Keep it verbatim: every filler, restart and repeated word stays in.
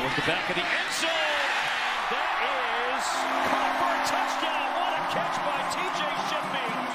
Towards the back of the end zone. And that is caught for a touchdown. What a catch